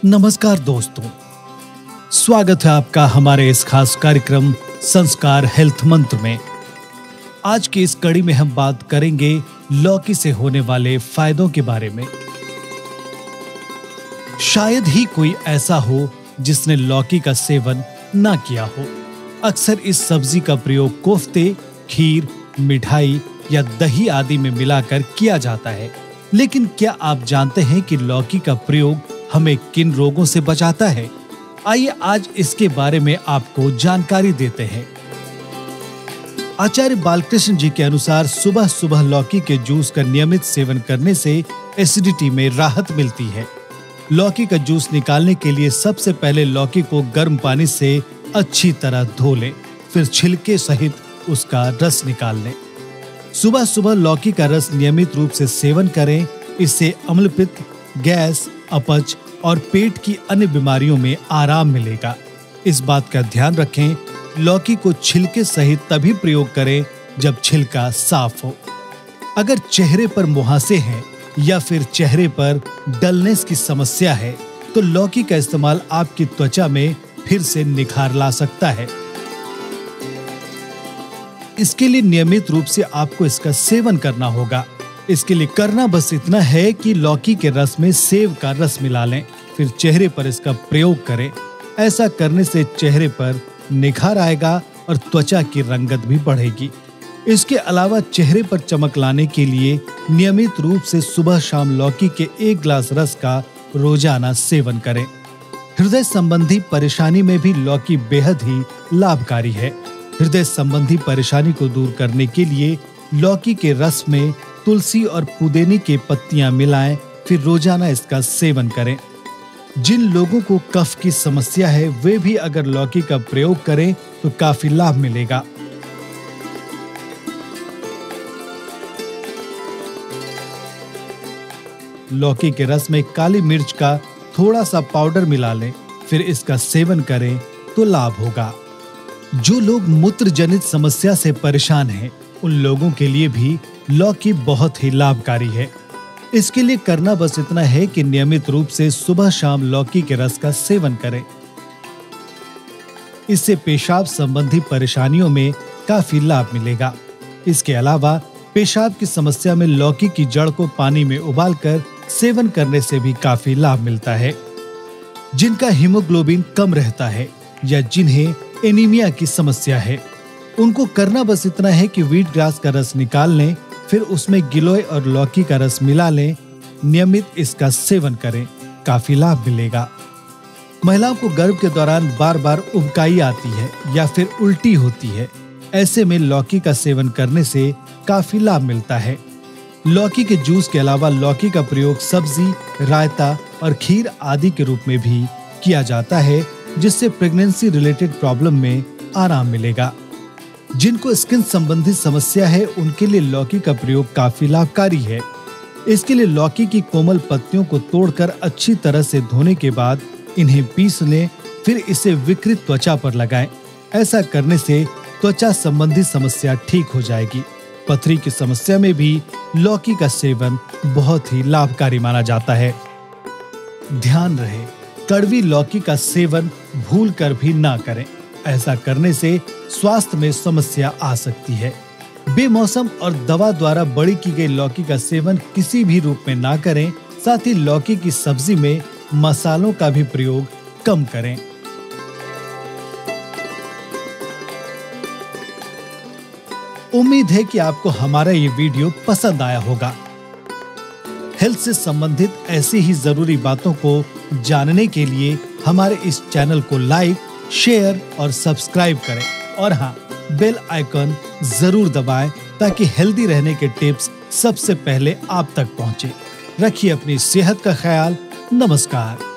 नमस्कार दोस्तों, स्वागत है आपका हमारे इस खास कार्यक्रम संस्कार हेल्थ मंत्र में। आज की इस कड़ी में हम बात करेंगे लौकी से होने वाले फायदों के बारे में। शायद ही कोई ऐसा हो जिसने लौकी का सेवन ना किया हो। अक्सर इस सब्जी का प्रयोग कोफ्ते, खीर, मिठाई या दही आदि में मिलाकर किया जाता है। लेकिन क्या आप जानते हैं कि लौकी का प्रयोग हमें किन रोगों से बचाता है? आइए आज इसके बारे में आपको जानकारी देते हैं। आचार्य बालकृष्ण जी के अनुसार सुबह सुबह लौकी के जूस का नियमित सेवन करने से एसिडिटी में राहत मिलती है। लौकी का जूस निकालने के लिए सबसे पहले लौकी को गर्म पानी से अच्छी तरह धो लें, फिर छिलके सहित उसका रस निकाल लें। सुबह सुबह लौकी का रस नियमित रूप से सेवन करें। इससे अम्लपित्त, गैस, अपच और पेट की अन्य बीमारियों में आराम मिलेगा। इस बात का ध्यान रखें, लौकी को छिलके सहित तभी प्रयोग करें जब छिलका साफ हो। अगर चेहरे पर मुहासे हैं या फिर चेहरे पर डलनेस की समस्या है तो लौकी का इस्तेमाल आपकी त्वचा में फिर से निखार ला सकता है। इसके लिए नियमित रूप से आपको इसका सेवन करना होगा। इसके लिए करना बस इतना है कि लौकी के रस में सेब का रस मिला लें, फिर चेहरे पर इसका प्रयोग करें। ऐसा करने से चेहरे पर निखार आएगा और त्वचा की रंगत भी बढ़ेगी। इसके अलावा चेहरे पर चमक लाने के लिए नियमित रूप से सुबह शाम लौकी के 1 गिलास रस का रोजाना सेवन करें। हृदय संबंधी परेशानी में भी लौकी बेहद ही लाभकारी है। हृदय संबंधी परेशानी को दूर करने के लिए लौकी के रस में तुलसी और पुदीने की पत्तियां मिलाएं, फिर रोजाना इसका सेवन करें। जिन लोगों को कफ की समस्या है वे भी अगर लौकी का प्रयोग करें तो काफी लाभ मिलेगा। लौकी के रस में काली मिर्च का थोड़ा सा पाउडर मिला लें, फिर इसका सेवन करें तो लाभ होगा। जो लोग मूत्र जनित समस्या से परेशान हैं, उन लोगों के लिए भी लौकी बहुत ही लाभकारी है। इसके लिए करना बस इतना है कि नियमित रूप से सुबह शाम लौकी के रस का सेवन करें। इससे पेशाब संबंधी परेशानियों में काफी लाभ मिलेगा। इसके अलावा पेशाब की समस्या में लौकी की जड़ को पानी में उबालकर सेवन करने से भी काफी लाभ मिलता है। जिनका हीमोग्लोबिन कम रहता है या जिन्हें एनीमिया की समस्या है, उनको करना बस इतना है कि व्हीट ग्रास का रस निकाल लें, फिर उसमें गिलोय और लौकी का रस मिला लें। नियमित इसका सेवन करें, काफी लाभ मिलेगा। महिलाओं को गर्भ के दौरान बार बार उबकाई आती है या फिर उल्टी होती है, ऐसे में लौकी का सेवन करने से काफी लाभ मिलता है। लौकी के जूस के अलावा लौकी का प्रयोग सब्जी, रायता और खीर आदि के रूप में भी किया जाता है, जिससे प्रेगनेंसी रिलेटेड प्रॉब्लम में आराम मिलेगा। जिनको स्किन संबंधी समस्या है उनके लिए लौकी का प्रयोग काफी लाभकारी है। इसके लिए लौकी की कोमल पत्तियों को तोड़कर अच्छी तरह से धोने के बाद इन्हें पीस लें, फिर इसे विकृत त्वचा पर लगाएं। ऐसा करने से त्वचा संबंधी समस्या ठीक हो जाएगी। पथरी की समस्या में भी लौकी का सेवन बहुत ही लाभकारी माना जाता है। ध्यान रहे, कड़वी लौकी का सेवन भूल कर भी ना करें। ऐसा करने से स्वास्थ्य में समस्या आ सकती है। बेमौसम और दवा द्वारा बड़ी की गई लौकी का सेवन किसी भी रूप में ना करें। साथ ही लौकी की सब्जी में मसालों का भी प्रयोग कम करें। उम्मीद है कि आपको हमारा ये वीडियो पसंद आया होगा। हेल्थ से संबंधित ऐसी ही जरूरी बातों को जानने के लिए हमारे इस चैनल को लाइक, शेयर और सब्सक्राइब करें और हाँ, बेल आइकन जरूर दबाएं ताकि हेल्दी रहने के टिप्स सबसे पहले आप तक पहुंचे। रखिए अपनी सेहत का ख्याल। नमस्कार।